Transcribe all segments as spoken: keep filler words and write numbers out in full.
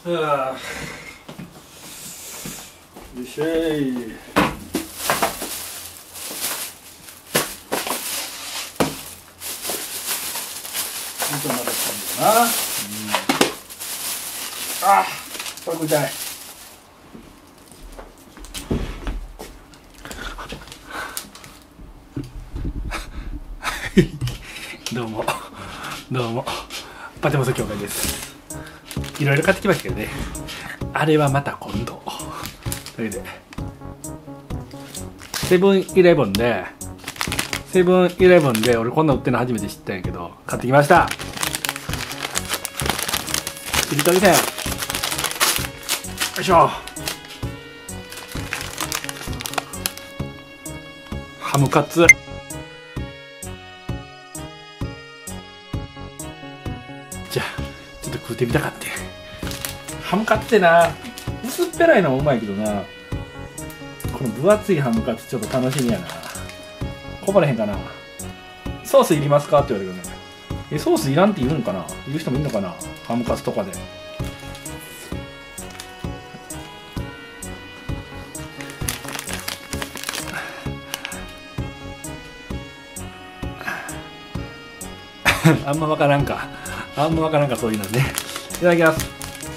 はあ、よいしょい。ちょっとまだしたんだよな。うん、あ、これ食いたい。どうもどうもパテモス協会です。いろいろ買ってきましたけどね、あれはまた今度というわけで、セブンイレブンでセブンイレブンで俺こんな売ってるの初めて知ったんやけど、買ってきました。しりとり線、よいしょ。ハムカツ、じゃあちょっと食ってみたかって。ハムカツってな、薄っぺらいのもうまいけどな、この分厚いハムカツちょっと楽しみやな。こぼれへんかな。ソースいりますかって言われるよね。え、ソースいらんって言うんかな、言う人もいるのかな、ハムカツとかで。あんま分からんかあんま分からんかそういうのね。いただきます。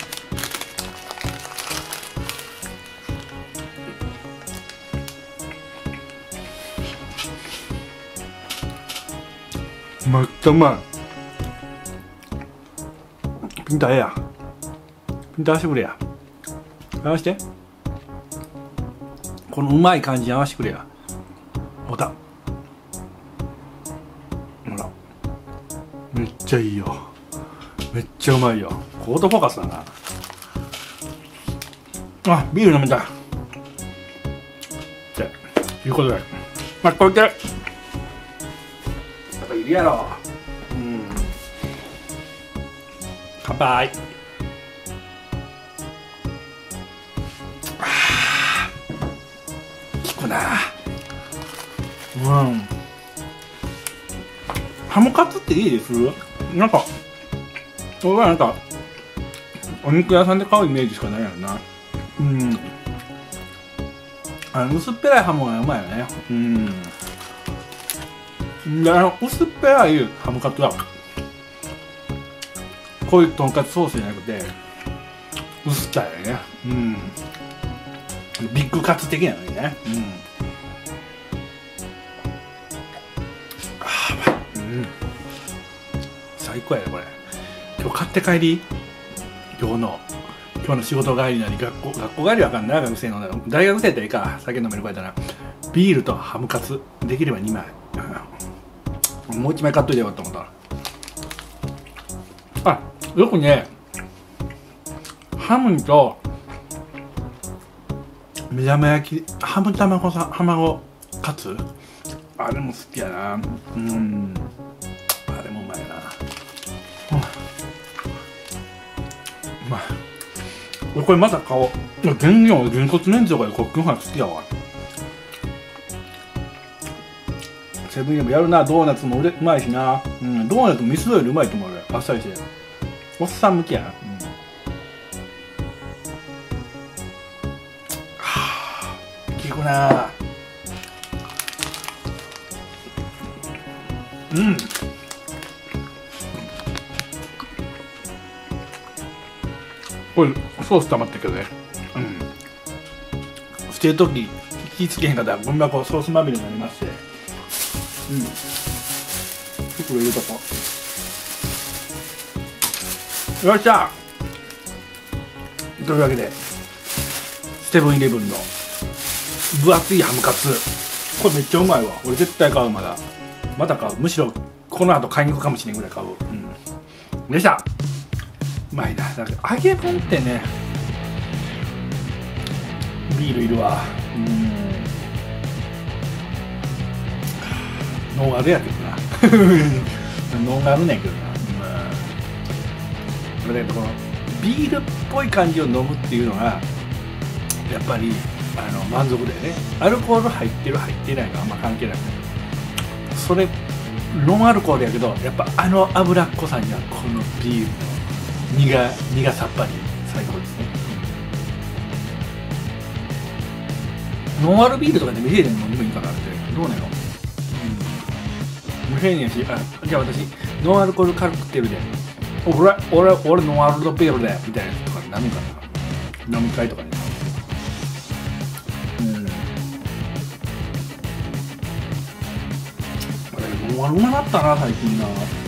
めっちゃうまい。ピンタええや、ピンタ合わせてくれや。合わせて、このうまい感じに合わせてくれや。ほた、ほら、めっちゃいいよ、めっちゃうまいよ。オートフォーカスだな。あ、ビール飲みたいっていうことで、まあこうやってやっぱいるやろ。うん、乾杯。あー、効くな。うん、ハムカツっていいです。なんか俺はなんかお肉屋さんで買うイメージしかないやろな。うん、あの薄っぺらいハムがうまいよね。うん、で、あの薄っぺらいハムカツはこういうとんかつソースじゃなくて薄ったよね。うん、ビッグカツ的なのにね。うん、あー、うん、最高やねこれ。今日買って帰り、今日の今日の仕事帰りなり学校学校帰りはあかんな、学生の大学生やったらいいか、酒飲める子やったらビールとハムカツできればにまい、うん、もういちまい買っといてよかった思った。あ、よくねハムと目玉焼き、ハム卵さ卵カツ、あれも好きやな。うん、あれもうまいな。うまい。俺これまた買おう。全然俺げんこつ麺とかでコックンハン好きやわ。セブンイレブンやるな。ドーナツもうれうまいしな。うん、ドーナツもミスドよりうまいと思うよ。あっさりしておっさん向きやな。うん、はぁ、効くな。うん、これソース溜まってるけどね。うん、捨てるとき気ぃつけへんかったらゴミ箱ソースまみれになりまして、うん、袋入れとこう。よっしゃ。というわけでセブンイレブンの分厚いハムカツ、これめっちゃうまいわ。俺絶対買う。まだまだ買う。むしろこの後買いに行くかもしれんぐらい買う。うん、でした。うまいな。だから揚げ物ってね、ビールいるわ。うん、ノンアルやけどな。ノンアルねんけどな。うん、だけどこのビールっぽい感じを飲むっていうのがやっぱりあの満足だよね。アルコール入ってる入ってないのはあんま関係ない。それノンアルコールやけど、やっぱあの脂っこさにはこのビールの苦苦さっぱり最高ですね。ノンアルビールとかで未成年飲んでもいいかなってどうなの？うん、無制限やし、あ、じゃあ私ノンアルコールカクテルで俺俺俺ノンアルビールでみたいなやつとかになるんかな、飲み会とかで。うん、ノンアルうまなったな最近な。